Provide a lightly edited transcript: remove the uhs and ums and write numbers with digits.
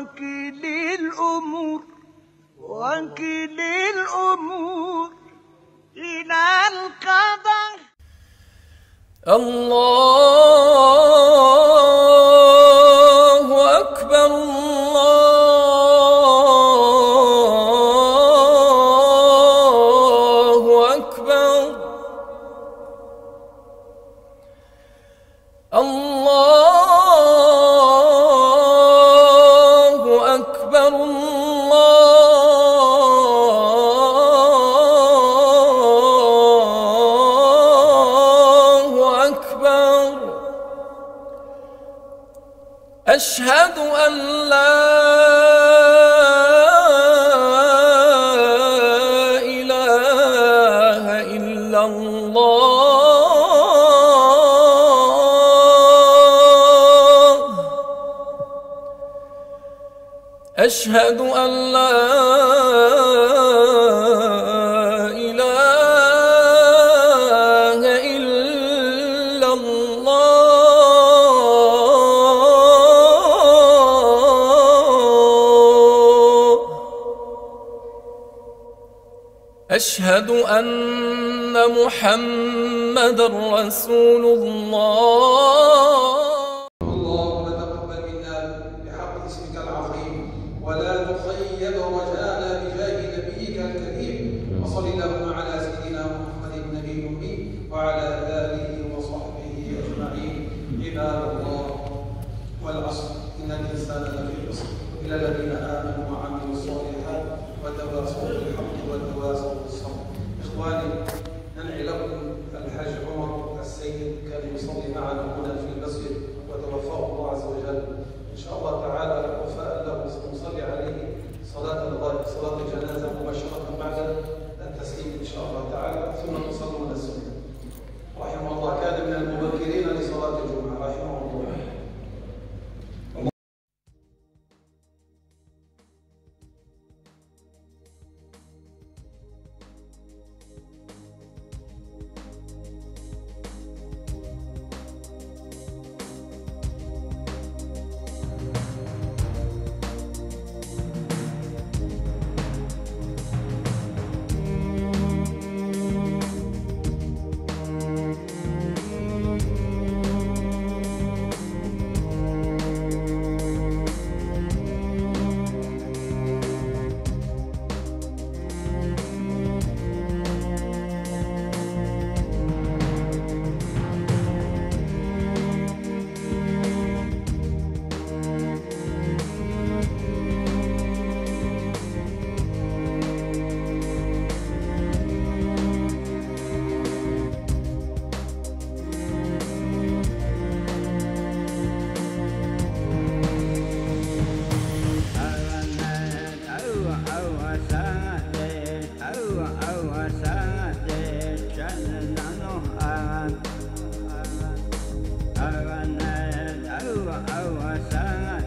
وكل الأمور إلى القدر. الله أكبر الله أكبر الله أكبر الله أكبر. أشهد أن لا إله إلا الله. أشهد أن لا إله إلا الله. أشهد أن محمدًا رسول الله. اللهم تقبل منا بحق اسمك العظيم ولا تخيب رجاءنا بجاه نبيك الكريم. وصل اللهم على سيدنا محمد النبي الأمي وعلى آله وصحبه أجمعين. عباد الله، والعصر إن الإنسان لفي خسر إلا الذين آمنوا وعملوا الصالحات وتواصوا بالحق وتواصوا بالصبر. إخواني، ننعي لكم الحاج عمر السيد كان يصلي معنا هنا في المسجد وتوفاه الله عز وجل. إن شاء الله تعالى وفاء له سنصلي عليه صلاة الجنازة مباشرة بعد التسليم إن شاء الله تعالى، ثم نصلون السنة. رحمه الله كان من المبكرين لصلاة الجمعة رحمه الله. Sang